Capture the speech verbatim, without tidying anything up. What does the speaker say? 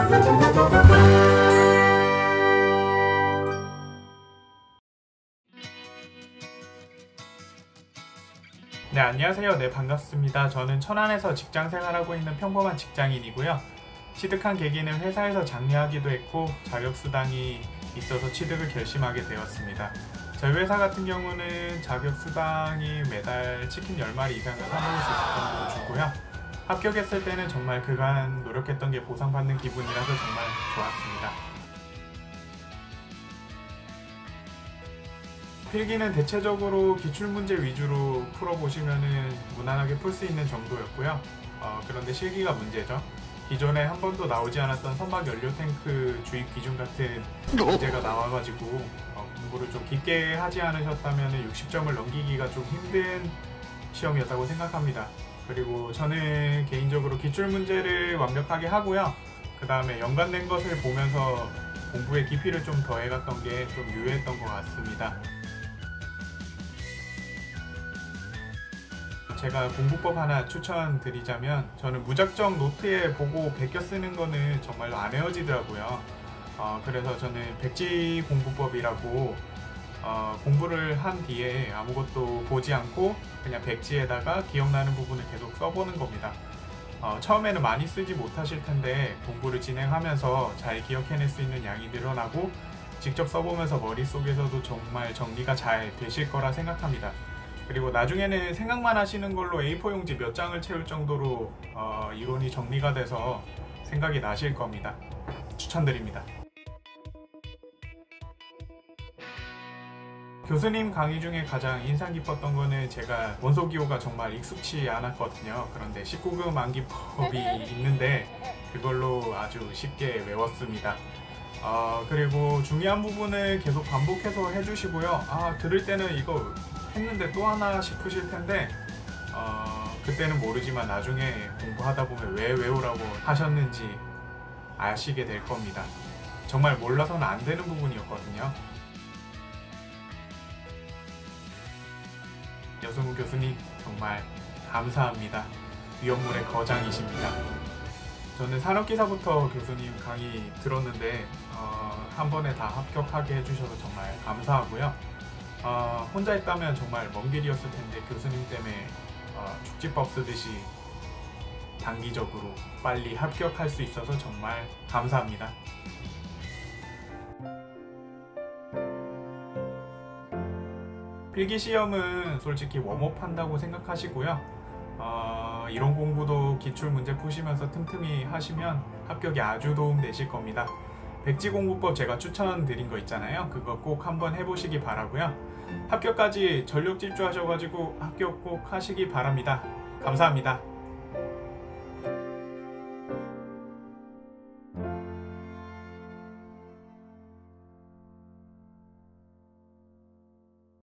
네, 안녕하세요. 네, 반갑습니다. 저는 천안에서 직장 생활하고 있는 평범한 직장인이고요. 취득한 계기는 회사에서 장려하기도 했고 자격수당이 있어서 취득을 결심하게 되었습니다. 저희 회사 같은 경우는 자격수당이 매달 치킨 열 마리 이상을 사먹을 수 있을 정도로 주고요. 합격했을 때는 정말 그간 노력했던 게 보상받는 기분이라서 정말 좋았습니다. 필기는 대체적으로 기출문제 위주로 풀어보시면 무난하게 풀 수 있는 정도였고요. 어, 그런데 실기가 문제죠. 기존에 한 번도 나오지 않았던 선박 연료 탱크 주입 기준 같은 문제가 나와가지고 어, 공부를 좀 깊게 하지 않으셨다면 육십 점을 넘기기가 좀 힘든 시험이었다고 생각합니다. 그리고 저는 개인적으로 기출문제를 완벽하게 하고요. 그 다음에 연관된 것을 보면서 공부의 깊이를 좀 더해갔던 게 좀 유효했던 것 같습니다. 제가 공부법 하나 추천드리자면, 저는 무작정 노트에 보고 베껴 쓰는 거는 정말로 안 외워지더라고요. 어, 그래서 저는 백지 공부법이라고 어, 공부를 한 뒤에 아무것도 보지 않고 그냥 백지에다가 기억나는 부분을 계속 써보는 겁니다. 어, 처음에는 많이 쓰지 못하실 텐데 공부를 진행하면서 잘 기억해낼 수 있는 양이 늘어나고 직접 써보면서 머릿속에서도 정말 정리가 잘 되실 거라 생각합니다. 그리고 나중에는 생각만 하시는 걸로 에이 사 용지 몇 장을 채울 정도로 어, 이론이 정리가 돼서 생각이 나실 겁니다. 추천드립니다. 교수님 강의 중에 가장 인상 깊었던 거는 제가 원소 기호가 정말 익숙치 않았거든요. 그런데 십구 금 암기법이 있는데 그걸로 아주 쉽게 외웠습니다. 어, 그리고 중요한 부분을 계속 반복해서 해주시고요. 아, 들을 때는 이거 했는데 또 하나 싶으실 텐데 어, 그때는 모르지만 나중에 공부하다 보면 왜 외우라고 하셨는지 아시게 될 겁니다. 정말 몰라서는 안 되는 부분이었거든요. 여승우 교수님 정말 감사합니다. 위험물의 거장이십니다. 저는 산업기사부터 교수님 강의 들었는데 어, 한 번에 다 합격하게 해주셔서 정말 감사하고요. 어, 혼자 있다면 정말 먼 길이었을 텐데 교수님 때문에 어, 축지법 쓰듯이 단기적으로 빨리 합격할 수 있어서 정말 감사합니다. 필기시험은 솔직히 웜업 한다고 생각하시고요. 어, 이론 공부도 기출문제 푸시면서 틈틈이 하시면 합격이 아주 도움되실 겁니다. 백지 공부법 제가 추천드린 거 있잖아요. 그거 꼭 한번 해보시기 바라고요. 합격까지 전력 질주하셔가지고 합격 꼭 하시기 바랍니다. 감사합니다.